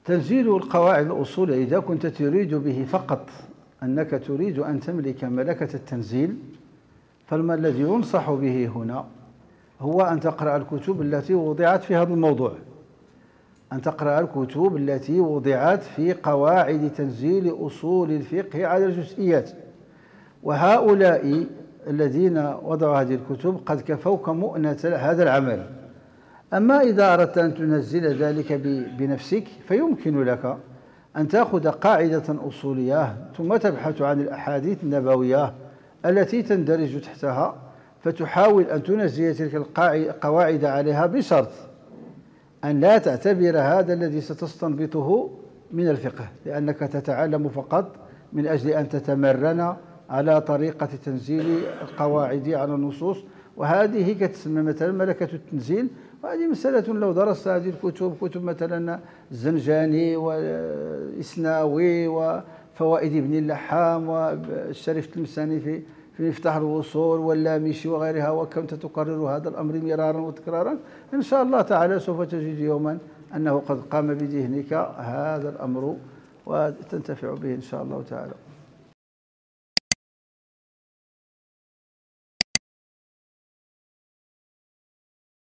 تنزيل القواعد الأصول إذا كنت تريد به فقط أنك تريد أن تملك ملكة التنزيل، فما الذي ينصح به هنا هو أن تقرأ الكتب التي وضعت في هذا الموضوع، أن تقرأ الكتب التي وضعت في قواعد تنزيل أصول الفقه على الجزئيات، وهؤلاء الذين وضعوا هذه الكتب قد كفوك مؤنة هذا العمل. أما إذا أردت أن تنزل ذلك بنفسك فيمكن لك أن تأخذ قاعدة أصولية ثم تبحث عن الأحاديث النبوية التي تندرج تحتها، فتحاول أن تنزل تلك القواعد عليها بشرط أن لا تعتبر هذا الذي ستستنبطه من الفقه، لأنك تتعلم فقط من أجل أن تتمرن على طريقة تنزيل القواعد على النصوص، وهذه كتسمى مثلا ملكة التنزيل. وهذه مسألة لو درست هذه الكتب، كتب مثلا الزنجاني والإسناوي وفوائد ابن اللحام والشريف التلمساني في مفتاح الوصول واللامشي وغيرها، وكنت تكرر هذا الأمر مرارا وتكرارا، إن شاء الله تعالى سوف تجد يوما أنه قد قام بذهنك هذا الأمر وتنتفع به إن شاء الله تعالى.